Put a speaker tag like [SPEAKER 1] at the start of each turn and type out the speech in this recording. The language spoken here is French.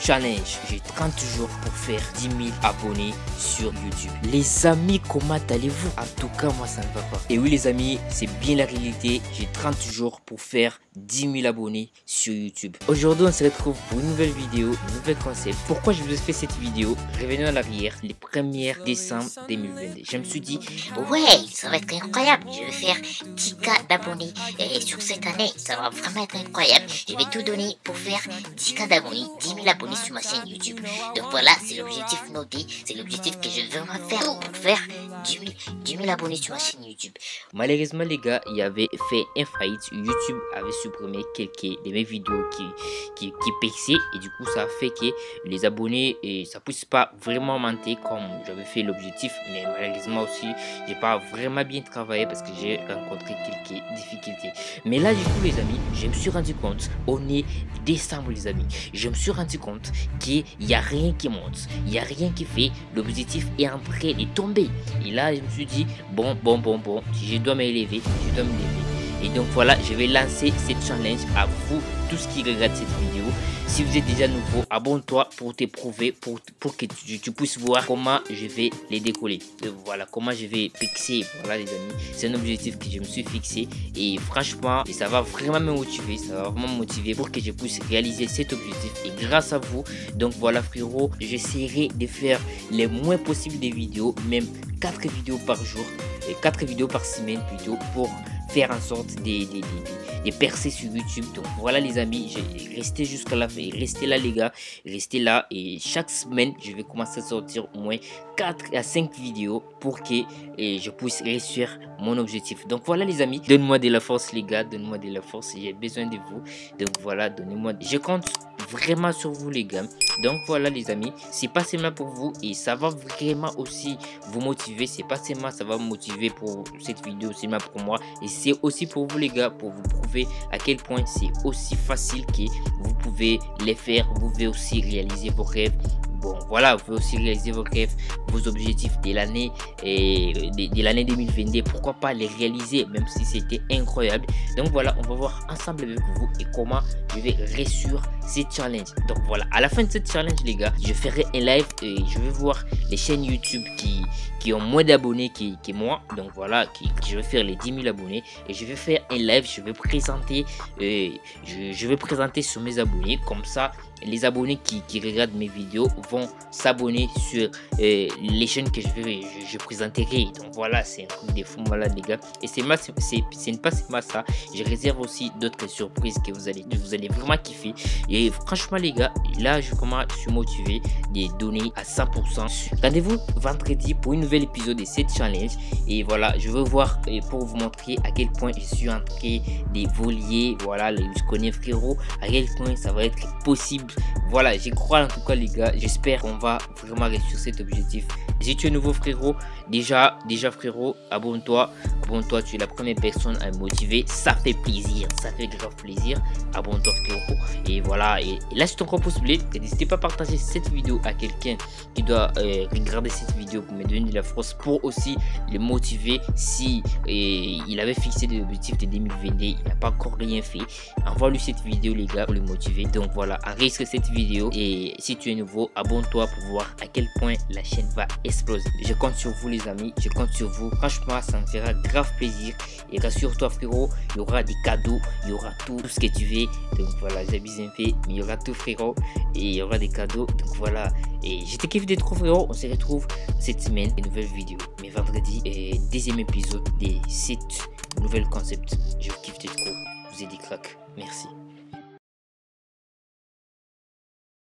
[SPEAKER 1] challenge. J'ai 30 jours pour faire 10 000 abonnés sur YouTube. Les amis, comment allez-vous? En tout cas, moi ça ne va pas. Et oui les amis, c'est bien la réalité. J'ai 30 jours pour faire 10 000 abonnés sur YouTube. Aujourd'hui, on se retrouve pour une nouvelle vidéo, un nouvel concept. Pourquoi je vous ai fait cette vidéo? Revenons en arrière, les 1er décembre 2022. Je me suis dit,
[SPEAKER 2] ouais, ça va être incroyable. Je vais faire 10K d'abonnés. Et sur cette année, ça va vraiment être incroyable. Je vais tout donner pour faire 10K d'abonnés, 10 000 abonnés sur ma chaîne YouTube. Donc voilà, c'est l'objectif noté. C'est l'objectif que je veux vraiment faire pour faire 10 000 abonnés sur ma chaîne YouTube.
[SPEAKER 1] malheureusement les gars, il y avait fait un fight. YouTube avait supprimé quelques de mes vidéos qui pixaient, et du coup ça a fait que les abonnés et ça puisse pas vraiment monter comme j'avais fait l'objectif. Mais malheureusement aussi, j'ai pas vraiment bien travaillé parce que j'ai rencontré quelques difficultés. Mais là du coup les amis, je me suis rendu compte, on est décembre les amis, je me suis rendu compte qu'il y a rien qui monte, il y a rien qui fait, l'objectif est en train de tomber. Et là je me suis dit bon, si je dois m'élever, je dois me lever. Et donc voilà, je vais lancer cette challenge à vous tous qui regardent cette vidéo. Si vous êtes déjà nouveau, abonne-toi pour te prouver, pour que tu puisses voir comment je vais les décoller. Donc voilà, comment je vais fixer. Voilà les amis, c'est un objectif que je me suis fixé. Et franchement, ça va vraiment me motiver. Ça va vraiment me motiver pour que je puisse réaliser cet objectif. Et grâce à vous, donc voilà frérot, j'essaierai de faire le moins possible de vidéos. Même 4 vidéos par jour. Et 4 vidéos par semaine plutôt, pour faire en sorte de percer sur YouTube. Donc voilà les amis, restez jusqu'à la fin, restez là les gars, restez là, et chaque semaine je vais commencer à sortir au moins 4 à 5 vidéos pour que je puisse réussir mon objectif. Donc voilà les amis, donne-moi de la force les gars, donne-moi de la force, j'ai besoin de vous. Donc voilà, donnez-moi, je compte vraiment sur vous les gars. Donc voilà les amis, c'est pas seulement pour vous, et ça va vraiment aussi vous motiver. C'est pas seulement ça va me motiver pour cette vidéo, c'est seulement pour moi, et c'est aussi pour vous les gars, pour vous prouver à quel point c'est aussi facile que vous pouvez les faire. Vous pouvez aussi réaliser vos rêves. Bon voilà, vous pouvez aussi réaliser vos rêves, vos objectifs de l'année et de l'année 2022. Pourquoi pas les réaliser, même si c'était incroyable. Donc voilà, on va voir ensemble avec vous et comment je vais réussir cette challenge. Donc voilà, à la fin de cette challenge les gars, je ferai un live et je vais voir les chaînes YouTube qui ont moins d'abonnés que moi. Donc voilà, je vais faire les 10 000 abonnés et je vais faire un live. Je vais présenter je vais présenter sur mes abonnés. Comme ça, les abonnés qui regardent mes vidéos vont s'abonner sur les chaînes que je présenterai. Donc voilà, c'est un truc de fou malade les gars. Et c'est pas seulement ça, je réserve aussi d'autres surprises que vous allez vraiment kiffer. Et franchement les gars, là je suis motivé de donner à 100%. Rendez-vous vendredi pour une nouvelle épisode de cette challenge. Et voilà, je veux voir pour vous montrer à quel point je suis en train d'évoluer. Voilà, je connais frérot, à quel point ça va être possible. Voilà, j'y crois en tout cas les gars. J'espère qu'on va vraiment réussir cet objectif. Si tu es nouveau frérot, déjà frérot, abonne-toi, tu es la première personne à me motiver, ça fait plaisir, ça fait grave plaisir. Abonne-toi frérot. Et voilà, et là c'est encore possible, n'hésitez pas à partager cette vidéo à quelqu'un qui doit regarder cette vidéo pour me donner de la force, pour aussi le motiver. Si il avait fixé des objectifs de 2022, il n'a pas encore rien fait, envoie-lui cette vidéo les gars pour le motiver. Donc voilà, enregistre cette vidéo, et si tu es nouveau, abonne-toi pour voir à quel point la chaîne va exploser. Je compte sur vous les amis, je compte sur vous, franchement ça me fera grave plaisir. Et rassure-toi frérot, il y aura des cadeaux, il y aura tout ce que tu veux. Donc voilà, j'abuse un peu, mais il y aura tout frérot, et il y aura des cadeaux. Donc voilà, et je te kiffe d'être trop frérot. On se retrouve cette semaine, une nouvelle vidéo, mais vendredi, et deuxième épisode de cette nouvelle concept. Je kiffe d'être trop, vous ai dit crack, merci.